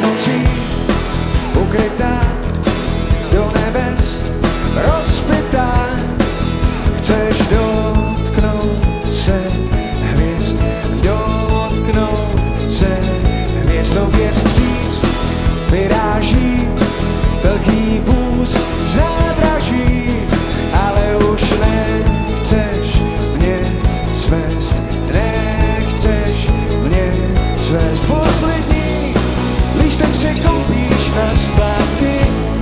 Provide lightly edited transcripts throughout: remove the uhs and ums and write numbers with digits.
nocí ukrytá, do nebes rozpytá. Chceš dotknout se hvězd, dotknout se hvězd, tobě vstříc vyráží velký vůz z nádraží, ale už nechceš mě svést, nechceš mě svést. Poslední lístek si koupíš na splátky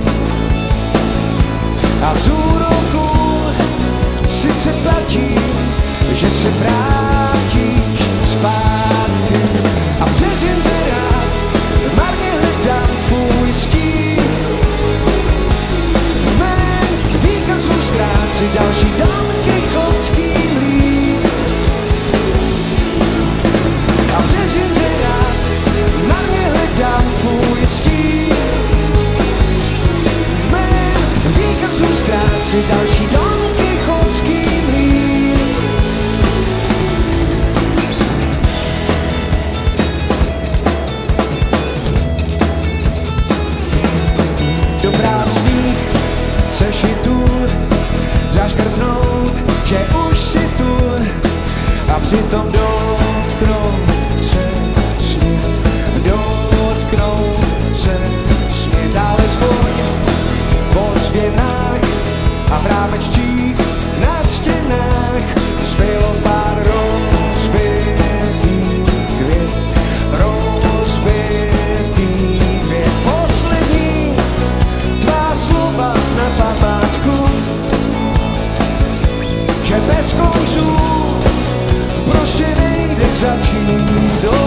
a z úroku si předplatím, že se vrátíš zpátky. A přes inzerát marně hledám tvůj stín, v mém výkazu ztrácí další domky chodský mlýn. A přes inzerát marně hledám tvůj stín, v mém výkazu ztrácí další domky chodský mlýn. Do prázdných sešitů zaškrtnout, že už si tu, a přitom dotknout se smět, dotknout se smět. Alespoň po zvěnách a v rámečcích na stěnách zbylo pár rozbitých květ, rozbitých květ. Poslední tvá slova na památku, že bez konců prostě nejde začít do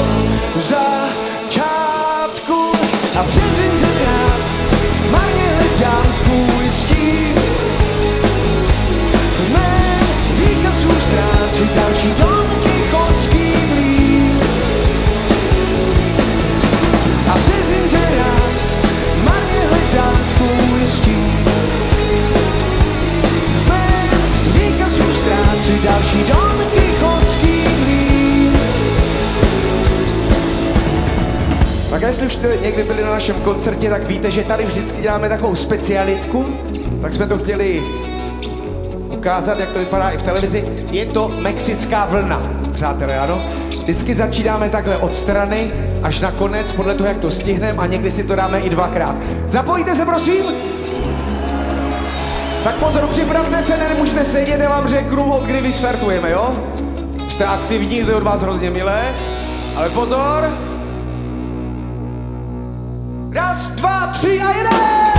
začátku. A přes inzerát marně hledám tvůj stín, v mém výkazu ztrácí další domky chodský mlýn. A přes inzerát marně hledám tvůj stín, v mém výkazu ztrácí další domky chodský mlýn. Tak jestli už jste někdy byli na našem koncertě, tak víte, že tady vždycky děláme takovou specialitku, tak jsme to chtěli ukázat, jak to vypadá i v televizi. Je to mexická vlna, přátelé, ano? Vždycky začínáme takhle od strany až na konec, podle toho, jak to stihneme, a někdy si to dáme i dvakrát. Zapojíte se, prosím? Tak pozor, připravte se, nemůžete sedět, já vám řeknu, od kdy vystartujeme, jo? Jste aktivní, to je od vás hrozně milé, ale pozor! Raz, dva, tři a jedeme!